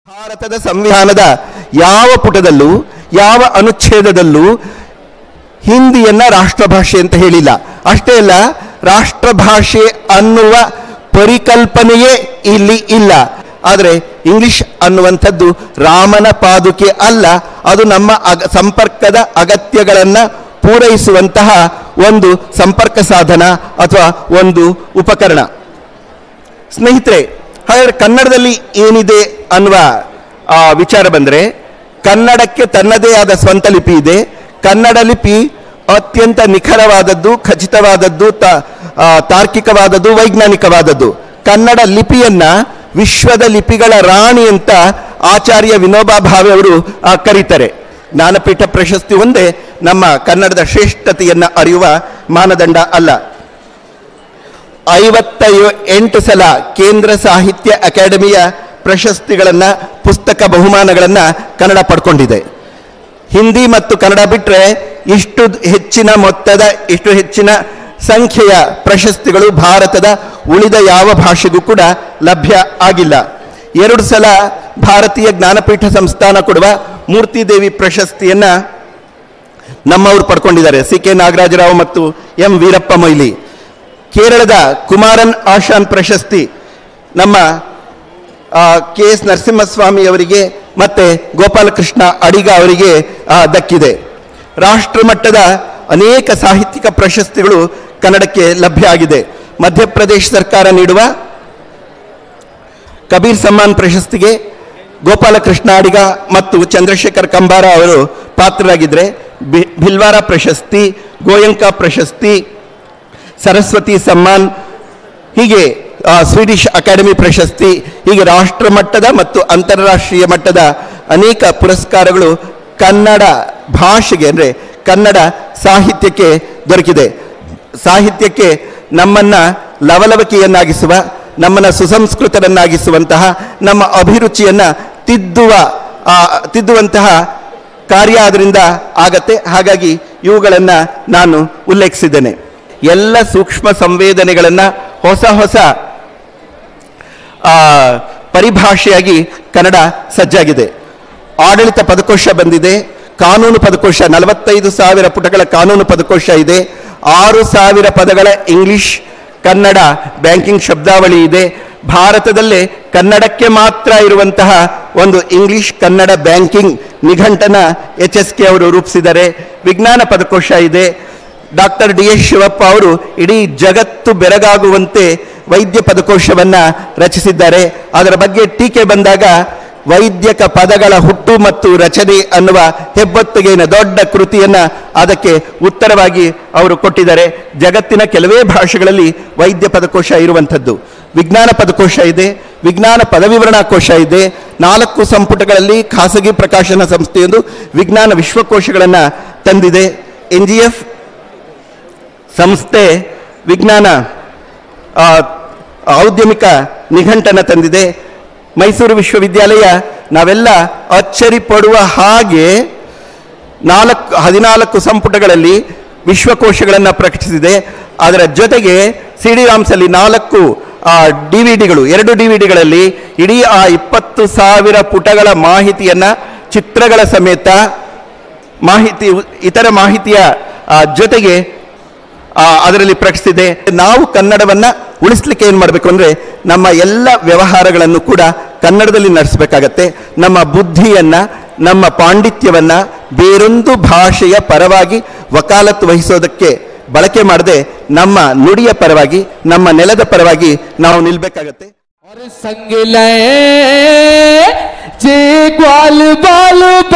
ಭಾರತದ ಸಂವಿಧಾನದ ಯಾವ ಪುಟದಲ್ಲೂ ಯಾವ ಅನುಚ್ಛೇದದಲ್ಲೂ ಹಿಂದಿಯನ್ನ ರಾಷ್ಟ್ರಭಾಷೆ ಅಂತ ಹೇಳಿಲ್ಲ. ಅಷ್ಟೇ ಅಲ್ಲ, ರಾಷ್ಟ್ರಭಾಷೆ ಅನ್ನುವ ಪರಿಕಲ್ಪನೆಯೇ ಇಲ್ಲಿ ಇಲ್ಲ. ಆದರೆ ಇಂಗ್ಲಿಷ್ ಅನ್ನುವಂಥದ್ದು ರಾಮನ ಪಾದುಕೆ ಅಲ್ಲ, ಅದು ನಮ್ಮ ಸಂಪರ್ಕದ ಅಗತ್ಯಗಳನ್ನು ಪೂರೈಸುವಂತಹ ಒಂದು ಸಂಪರ್ಕ ಸಾಧನ ಅಥವಾ ಒಂದು ಉಪಕರಣ. ಸ್ನೇಹಿತರೆ, ಹಾಗಾದರೆ ಕನ್ನಡದಲ್ಲಿ ಏನಿದೆ ಅನ್ನುವ ವಿಚಾರ ಬಂದರೆ, ಕನ್ನಡಕ್ಕೆ ತನ್ನದೇ ಆದ ಸ್ವಂತ ಲಿಪಿ ಇದೆ. ಕನ್ನಡ ಲಿಪಿ ಅತ್ಯಂತ ನಿಖರವಾದದ್ದು, ಖಚಿತವಾದದ್ದು, ತಾರ್ಕಿಕವಾದದ್ದು, ವೈಜ್ಞಾನಿಕವಾದದ್ದು. ಕನ್ನಡ ಲಿಪಿಯನ್ನ ವಿಶ್ವದ ಲಿಪಿಗಳ ರಾಣಿ ಅಂತ ಆಚಾರ್ಯ ವಿನೋಬಾ ಭಾವೆ ಅವರು ಕರೀತಾರೆ. ಜ್ಞಾನಪೀಠ ಪ್ರಶಸ್ತಿ ಒಂದೇ ನಮ್ಮ ಕನ್ನಡದ ಶ್ರೇಷ್ಠತೆಯನ್ನು ಅರಿಯುವ ಮಾನದಂಡ ಅಲ್ಲ. 58 ಸಲ ಕೇಂದ್ರ ಸಾಹಿತ್ಯ ಅಕಾಡೆಮಿಯ ಪ್ರಶಸ್ತಿಗಳನ್ನು, ಪುಸ್ತಕ ಬಹುಮಾನಗಳನ್ನು ಕನ್ನಡ ಪಡ್ಕೊಂಡಿದೆ. ಹಿಂದಿ ಮತ್ತು ಕನ್ನಡ ಬಿಟ್ಟರೆ ಇಷ್ಟು ಹೆಚ್ಚಿನ ಸಂಖ್ಯೆಯ ಪ್ರಶಸ್ತಿಗಳು ಭಾರತದ ಉಳಿದ ಯಾವ ಭಾಷೆಗೂ ಕೂಡ ಲಭ್ಯ ಆಗಿಲ್ಲ. 2 ಸಲ ಭಾರತೀಯ ಜ್ಞಾನಪೀಠ ಸಂಸ್ಥಾನ ಕೊಡುವ ಮೂರ್ತಿದೇವಿ ಪ್ರಶಸ್ತಿಯನ್ನು ನಮ್ಮವರು ಪಡ್ಕೊಂಡಿದ್ದಾರೆ, ಸಿ ಕೆ ನಾಗರಾಜರಾವ್ ಮತ್ತು ಎಂ ವೀರಪ್ಪ ಮೊಯ್ಲಿ. ಕೇರಳದ ಕುಮಾರನ್ ಆಶಾನ್ ಪ್ರಶಸ್ತಿ ನಮ್ಮ ಕೆ ಎಸ್ ನರಸಿಂಹಸ್ವಾಮಿ ಅವರಿಗೆ ಮತ್ತು ಗೋಪಾಲಕೃಷ್ಣ ಅಡಿಗ ಅವರಿಗೆ ದಕ್ಕಿದೆ. ರಾಷ್ಟ್ರಮಟ್ಟದ ಅನೇಕ ಸಾಹಿತ್ಯಿಕ ಪ್ರಶಸ್ತಿಗಳು ಕನ್ನಡಕ್ಕೆ ಲಭ್ಯ ಆಗಿದೆ. ಮಧ್ಯಪ್ರದೇಶ ಸರ್ಕಾರ ನೀಡುವ ಕಬೀರ್ ಸಮ್ಮಾನ್ ಪ್ರಶಸ್ತಿಗೆ ಗೋಪಾಲಕೃಷ್ಣ ಅಡಿಗ ಮತ್ತು ಚಂದ್ರಶೇಖರ್ ಕಂಬಾರ ಅವರು ಪಾತ್ರರಾಗಿದ್ದರೆ, ಭಿಲ್ವಾರ ಪ್ರಶಸ್ತಿ, ಗೋಯಂಕ ಪ್ರಶಸ್ತಿ, ಸರಸ್ವತಿ ಸಮ್ಮಾನ್, ಹೀಗೆ ಸ್ವೀಡಿಷ್ ಅಕಾಡೆಮಿ ಪ್ರಶಸ್ತಿ, ಹೀಗೆ ರಾಷ್ಟ್ರಮಟ್ಟದ ಮತ್ತು ಅಂತಾರಾಷ್ಟ್ರೀಯ ಮಟ್ಟದ ಅನೇಕ ಪುರಸ್ಕಾರಗಳು ಕನ್ನಡ ಭಾಷೆಗೆ ಅಂದರೆ ಕನ್ನಡ ಸಾಹಿತ್ಯಕ್ಕೆ ದೊರಕಿದೆ. ಸಾಹಿತ್ಯಕ್ಕೆ ನಮ್ಮನ್ನು ಲವಲವಿಕೆಯನ್ನಾಗಿಸುವ, ನಮ್ಮನ್ನು ಸುಸಂಸ್ಕೃತರನ್ನಾಗಿಸುವಂತಹ, ನಮ್ಮ ಅಭಿರುಚಿಯನ್ನು ತಿದ್ದುವಂತಹ ಕಾರ್ಯ ಅದರಿಂದ ಆಗತ್ತೆ. ಹಾಗಾಗಿ ಇವುಗಳನ್ನು ನಾನು ಉಲ್ಲೇಖಿಸಿದ್ದೇನೆ. ಎಲ್ಲ ಸೂಕ್ಷ್ಮ ಸಂವೇದನೆಗಳನ್ನು ಹೊಸ ಪರಿಭಾಷೆಯಾಗಿ ಕನ್ನಡ ಸಜ್ಜಾಗಿದೆ. ಆಡಳಿತ ಪದಕೋಶ ಬಂದಿದೆ, ಕಾನೂನು ಪದಕೋಶ 45,000 ಪುಟಗಳ ಕಾನೂನು ಪದಕೋಶ ಇದೆ, 6,000 ಪದಗಳ ಇಂಗ್ಲಿಷ್ ಕನ್ನಡ ಬ್ಯಾಂಕಿಂಗ್ ಶಬ್ದಾವಳಿ ಇದೆ. ಭಾರತದಲ್ಲೇ ಕನ್ನಡಕ್ಕೆ ಮಾತ್ರ ಇರುವಂತಹ ಒಂದು ಇಂಗ್ಲಿಷ್ ಕನ್ನಡ ಬ್ಯಾಂಕಿಂಗ್ ನಿಘಂಟನ HSK ಅವರು ರೂಪಿಸಿದ್ದಾರೆ. ವಿಜ್ಞಾನ ಪದಕೋಶ ಇದೆ. ಡಾಕ್ಟರ್ DS ಶಿವಪ್ಪ ಅವರು ಇಡೀ ಜಗತ್ತು ಬೆರಗಾಗುವಂತೆ ವೈದ್ಯ ಪದಕೋಶವನ್ನು ರಚಿಸಿದ್ದಾರೆ. ಅದರ ಬಗ್ಗೆ ಟೀಕೆ ಬಂದಾಗ ವೈದ್ಯಕ ಪದಗಳ ಹುಟ್ಟು ಮತ್ತು ರಚನೆ ಅನ್ನುವ ಹೆಬ್ಬೊತ್ತಿಗೆಯ ದೊಡ್ಡ ಕೃತಿಯನ್ನು ಅದಕ್ಕೆ ಉತ್ತರವಾಗಿ ಅವರು ಕೊಟ್ಟಿದ್ದಾರೆ. ಜಗತ್ತಿನ ಕೆಲವೇ ಭಾಷೆಗಳಲ್ಲಿ ವೈದ್ಯ ಪದಕೋಶ ಇರುವಂಥದ್ದು. ವಿಜ್ಞಾನ ಪದಕೋಶ ಇದೆ, ವಿಜ್ಞಾನ ಪದವಿವರಣಾ ಕೋಶ ಇದೆ. 4 ಸಂಪುಟಗಳಲ್ಲಿ ಖಾಸಗಿ ಪ್ರಕಾಶನ ಸಂಸ್ಥೆಯೊಂದು ವಿಜ್ಞಾನ ವಿಶ್ವಕೋಶಗಳನ್ನು ತಂದಿದೆ. NGF ಸಂಸ್ಥೆ ವಿಜ್ಞಾನ ಔದ್ಯಮಿಕ ನಿಘಂಟನ ತಂದಿದೆ. ಮೈಸೂರು ವಿಶ್ವವಿದ್ಯಾಲಯ ನಾವೆಲ್ಲ ಅಚ್ಚರಿ ಪಡುವ ಹಾಗೆ 14 ಸಂಪುಟಗಳಲ್ಲಿ ವಿಶ್ವಕೋಶಗಳನ್ನು ಪ್ರಕಟಿಸಿದೆ. ಅದರ ಜೊತೆಗೆ CD ರಾಮ್ಸಲ್ಲಿ 4 DVD-ಗಳು, 2 DVD-ಗಳಲ್ಲಿ ಇಡೀ 20,000 ಪುಟಗಳ ಮಾಹಿತಿಯನ್ನು ಚಿತ್ರಗಳ ಸಮೇತ ಇತರ ಮಾಹಿತಿಯ ಜೊತೆಗೆ ಅದರಲ್ಲಿ ಪ್ರಕಟಿಸಿದೆ. ನಾವು ಕನ್ನಡವನ್ನು ಉಳಿಸ್ಲಿಕ್ಕೆ ಏನು ಮಾಡಬೇಕು ಅಂದರೆ, ನಮ್ಮ ಎಲ್ಲ ವ್ಯವಹಾರಗಳನ್ನು ಕೂಡ ಕನ್ನಡದಲ್ಲಿ ನಡೆಸಬೇಕಾಗತ್ತೆ. ನಮ್ಮ ಬುದ್ಧಿಯನ್ನು, ನಮ್ಮ ಪಾಂಡಿತ್ಯವನ್ನು ಬೇರೊಂದು ಭಾಷೆಯ ಪರವಾಗಿ ವಕಾಲತ್ತು ವಹಿಸೋದಕ್ಕೆ ಬಳಕೆ ಮಾಡದೆ ನಮ್ಮ ನುಡಿಯ ಪರವಾಗಿ, ನಮ್ಮ ನೆಲದ ಪರವಾಗಿ ನಾವು ನಿಲ್ಬೇಕಾಗತ್ತೆ. और संग लए जे ग्वाल बाल